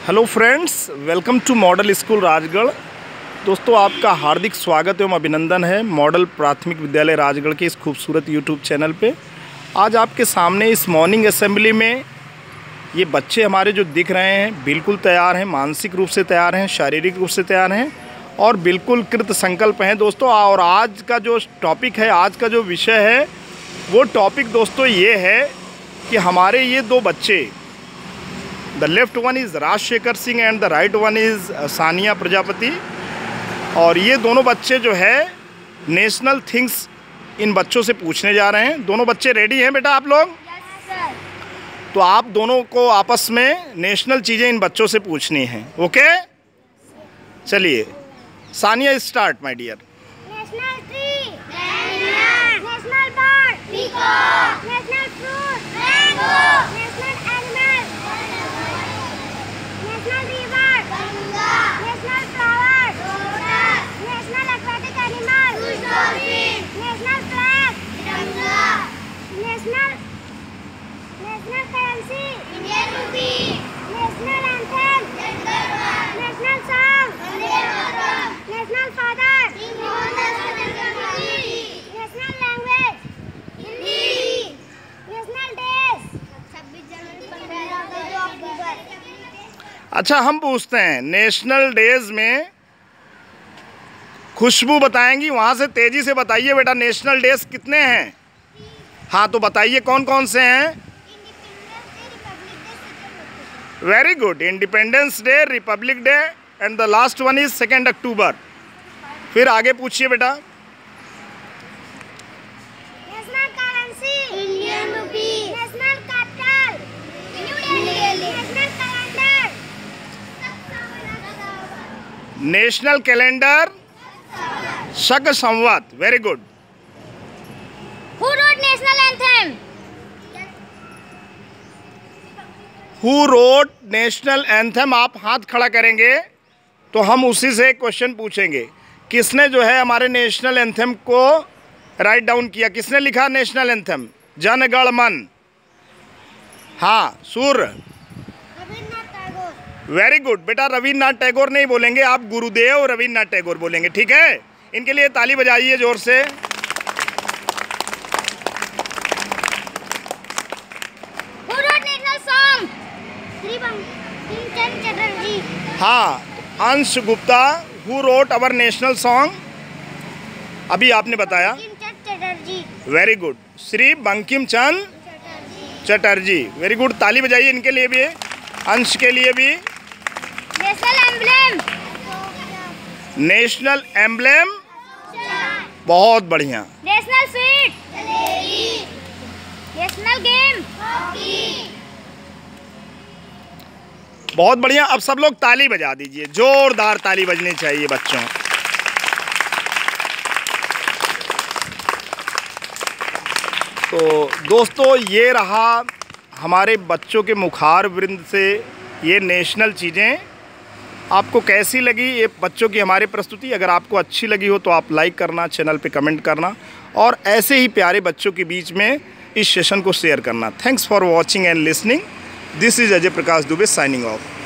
Hello friends, welcome to model school Rajgarh. दोस्तों, आपका हार्दिक स्वागत एवं अभिनंदन है मॉडल प्राथमिक विद्यालय राजगढ़ के इस खूबसूरत यूट्यूब चैनल पे। आज आपके सामने इस मॉर्निंग असेंबली में ये बच्चे हमारे जो दिख रहे हैं बिल्कुल तैयार हैं, मानसिक रूप से तैयार हैं, शारीरिक रूप से तैयार हैं और बिल्कुल कृत संकल्प हैं दोस्तों। और आज का जो टॉपिक है, आज का जो विषय है, वो टॉपिक दोस्तों ये है कि हमारे ये दो बच्चे, the left one is Rajshekhar Singh and the right one is Sania Prajapati, और ये दोनों बच्चे जो है नेशनल थिंग्स इन बच्चों से पूछने जा रहे हैं। दोनों बच्चे रेडी हैं बेटा आप लोग? तो आप दोनों को आपस में नेशनल चीज़ें इन बच्चों से पूछनी हैं, ओके? चलिए, Sania start my dear. National tree, national bird, peacock, national fruit, mango, national animal, national river, Ganga, national flower, lotus, national aquatic animal, dolphin, national flag, Tiranga, national currency, Indian rupee, national anthem, national song, Vande Mataram, national father, national language, Hindi, national days, 26 January, 15 October. अच्छा, हम पूछते हैं national days में खुशबू बताएंगी, वहाँ से तेज़ी से बताइए बेटा एनेशनल डेज कितने हैं? हाँ, तो बताइए कौन कौन से हैं? Very good, independence day, republic day and the last one is 2 October. फिर आगे पूछिए बेटा। National currency, Indian rupee, national capital, New Delhi, national calendar, national calendar, Shaka Samvat. Very good. Who wrote national anthem, who wrote national anthem? आप हाथ खड़ा करेंगे तो हम उसी से एक क्वेश्चन पूछेंगे, किसने जो है हमारे नेशनल एंथम को राइट डाउन किया? किसने लिखा नेशनल एंथम? जन गण मन। हाँ, सूर्य। रविन्द्रनाथ टैगोर। वेरी गुड बेटा, रविन्द्रनाथ टैगोर नहीं बोलेंगे आप, गुरुदेव रविन्द्रनाथ टैगोर बोलेंगे, ठीक है? इनके लिए ताली बजाइए जोर से। Who wrote national song, Shri Bankim Chatterjee. हाँ, Ansh Gupta. Who wrote our national song? अभी आपने बताया। Chatterjee. Very good, Shri Bankim Chandra Chatterjee. Very good, ताली बजाइए इनके लिए भी, अंश के लिए भी। नेशनल एम्ब्लेम, नेशनल एम्ब्लेम, बहुत बढ़िया। National sweet, jalebi, national game, hockey. बहुत बढ़िया। अब सब लोग ताली बजा दीजिए, जोरदार ताली बजनी चाहिए बच्चों। तो दोस्तों, ये रहा हमारे बच्चों के मुखार वृंद से ये नेशनल चीज़ें। आपको कैसी लगी ये बच्चों की हमारी प्रस्तुति? अगर आपको अच्छी लगी हो तो आप लाइक करना, चैनल पे कमेंट करना और ऐसे ही प्यारे बच्चों के बीच में इस सेशन को शेयर करना। Thanks for watching and listening. This is Ajay Prakash Dubey signing of.